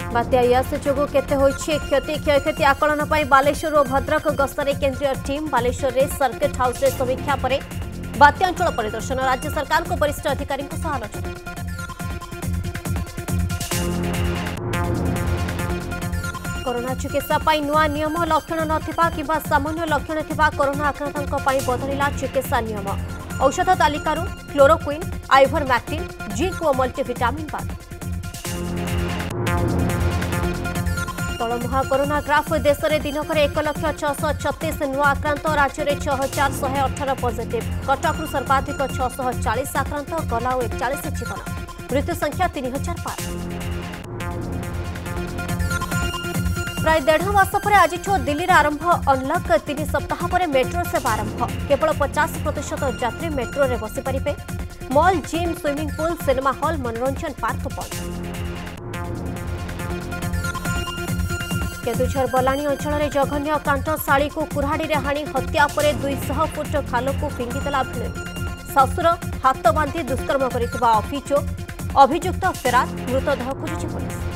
बात्या यास जोगु केते होइछि क्षति क्षयक्षति आकलन पर बालेश्वर और भद्रक गस्तरे केंद्रीय टीम बालेश्वर रे सर्किट हाउस रे समीक्षा पर बात्यांचल परिदर्शन राज्य सरकार को वरिष्ठ अधिकारी आलोचना। कोरोना चिकित्सा पाई नुआ नियम लक्षण नथिबा किबा सामान्य लक्षण थिबा कोरोना आक्रांतक पाई बदलिला चिकित्सा नियम औषध तालिकारु क्लोरोक्विन आइवरमैक्टिन जिंक और मल्टीविटामिन बाद तलमुहा कोरोना ग्राफ देश में दिनक 1,636,000 नुआ आक्रांत राज्य में 6,118 पॉजिटिव कटक सर्वाधिक 640 आक्रांत गला और 41 जीवन मृत्यु संख्या 3,000 पार। प्राय 1.5 मास पर आज दिल्ली में आरंभ अनलक 3 सप्ताह पर मेट्रो सेवा आरंभ केवल 50% यात्री मेट्रो रे बसी पारिबे mall gym swimming pool cinema hall मनोरंजन पार्क बंद। केन्दुझर बलाणी अंचल में जघन्य कांट शाड़ी को कुराड़ी हाणी हत्या पर 200 फुट खाल को फिंगिदेला भिणे शाशुर हाथ बांधि दुष्कर्म कर अभियुक्त फेरार मृतदेह खोजुछि पुलिस।